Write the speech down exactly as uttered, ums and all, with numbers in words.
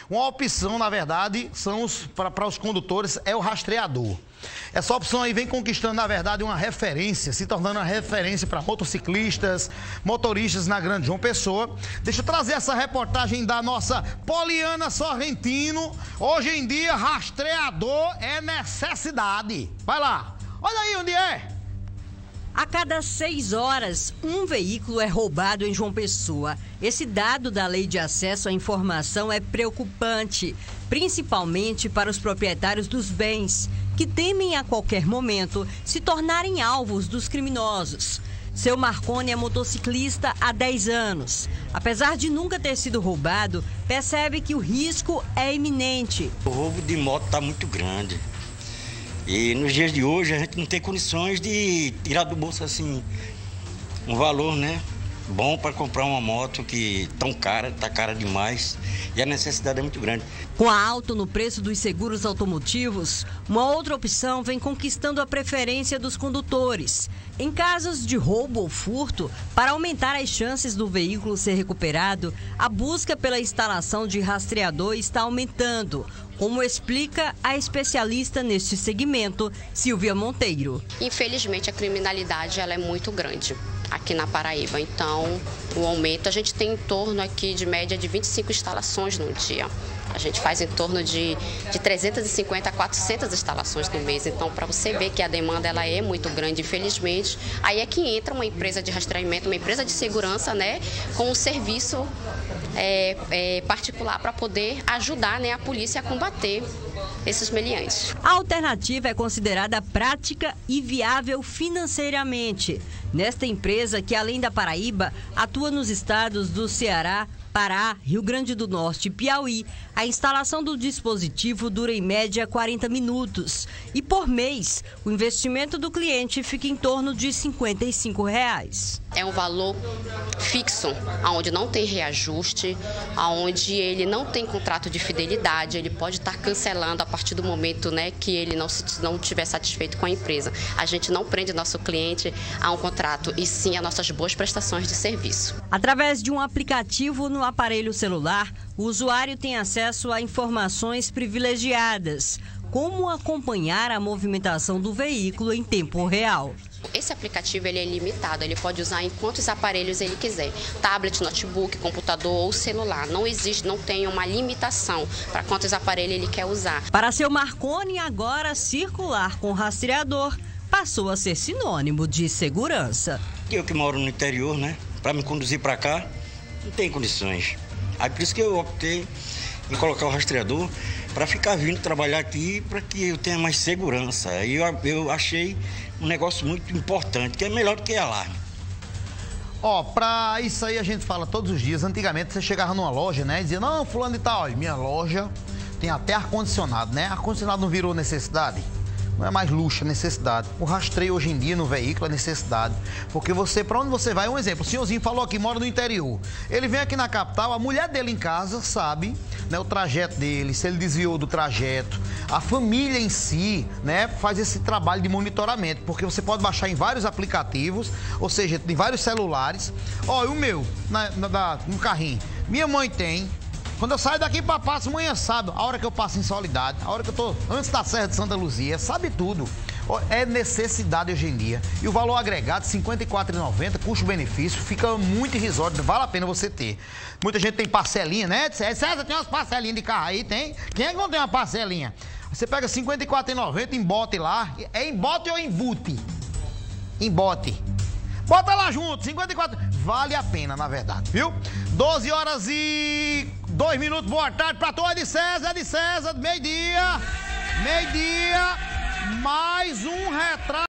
Uma opção, na verdade, são os para os condutores, é o rastreador. Essa opção aí vem conquistando, na verdade, uma referência, se tornando uma referência para motociclistas, motoristas na Grande João Pessoa. Deixa eu trazer essa reportagem da nossa Poliana Sorrentino. Hoje em dia, rastreador é necessidade. Vai lá, olha aí onde é. A cada seis horas, um veículo é roubado em João Pessoa. Esse dado da Lei de Acesso à Informação é preocupante, principalmente para os proprietários dos bens, que temem a qualquer momento se tornarem alvos dos criminosos. Seu Marconi é motociclista há dez anos. Apesar de nunca ter sido roubado, percebe que o risco é iminente. O roubo de moto está muito grande. E nos dias de hoje a gente não tem condições de tirar do bolso assim um valor, né, bom para comprar uma moto que tão cara, tá cara demais e a necessidade é muito grande. Com a alta no preço dos seguros automotivos, uma outra opção vem conquistando a preferência dos condutores. Em casos de roubo ou furto, para aumentar as chances do veículo ser recuperado, a busca pela instalação de rastreador está aumentando, como explica a especialista neste segmento, Silvia Monteiro. Infelizmente, a criminalidade ela é muito grande aqui na Paraíba, então o aumento, a gente tem em torno aqui de média de vinte e cinco instalações no dia. A gente faz em torno de, de trezentas e cinquenta a quatrocentas instalações no mês. Então, para você ver que a demanda ela é muito grande, infelizmente, aí é que entra uma empresa de rastreamento, uma empresa de segurança, né, com um serviço é, é, particular para poder ajudar, né, a polícia a combater esses meliantes. A alternativa é considerada prática e viável financeiramente. Nesta empresa, que além da Paraíba, atua nos estados do Ceará, Pará, Rio Grande do Norte e Piauí, a instalação do dispositivo dura em média quarenta minutos. E por mês, o investimento do cliente fica em torno de cinquenta e cinco reais. É um valor fixo, onde não tem reajuste, onde ele não tem contrato de fidelidade, ele pode estar cancelando a partir do momento, né, que ele não não estiver satisfeito com a empresa. A gente não prende nosso cliente a um contrato, e sim a nossas boas prestações de serviço. Através de um aplicativo no aparelho celular, o usuário tem acesso a informações privilegiadas, como acompanhar a movimentação do veículo em tempo real. Esse aplicativo ele é ilimitado, ele pode usar em quantos aparelhos ele quiser, tablet, notebook, computador ou celular. Não existe, não tem uma limitação para quantos aparelhos ele quer usar. Para seu Marconi, agora circular com rastreador passou a ser sinônimo de segurança. Eu que moro no interior, né, para me conduzir para cá, não tem condições. Aí por isso que eu optei em colocar o rastreador para ficar vindo trabalhar aqui, para que eu tenha mais segurança. Aí eu, eu achei um negócio muito importante, que é melhor do que alarme. Ó, pra isso aí a gente fala todos os dias. Antigamente você chegava numa loja, né, e dizia, não, fulano e tal, minha loja tem até ar-condicionado, né? Ar-condicionado não virou necessidade? Não é mais luxo, é necessidade. O rastreio hoje em dia no veículo é necessidade. Porque você, para onde você vai, um exemplo, o senhorzinho falou aqui, mora no interior. Ele vem aqui na capital, a mulher dele em casa sabe, né, o trajeto dele, se ele desviou do trajeto. A família em si, né, faz esse trabalho de monitoramento, porque você pode baixar em vários aplicativos, ou seja, em vários celulares. Ó, o meu, na, na, no carrinho, minha mãe tem. Quando eu saio daqui para Passo, manhã sabe, a hora que eu passo em Soledade, a hora que eu tô antes da Serra de Santa Luzia, sabe tudo. É necessidade hoje em dia. E o valor agregado, cinquenta e quatro reais e noventa centavos, custo-benefício, fica muito irrisório, vale a pena você ter. Muita gente tem parcelinha, né? César, tem umas parcelinhas de carro aí, tem? Quem é que não tem uma parcelinha? Você pega cinquenta e quatro reais e noventa centavos, embote lá. É embote ou embute? Embote. Bota lá junto, cinquenta e quatro. Vale a pena, na verdade, viu? doze horas e dois minutos. Boa tarde pra todos. É de César, é de César, meio-dia. Meio-dia. Mais um retrato.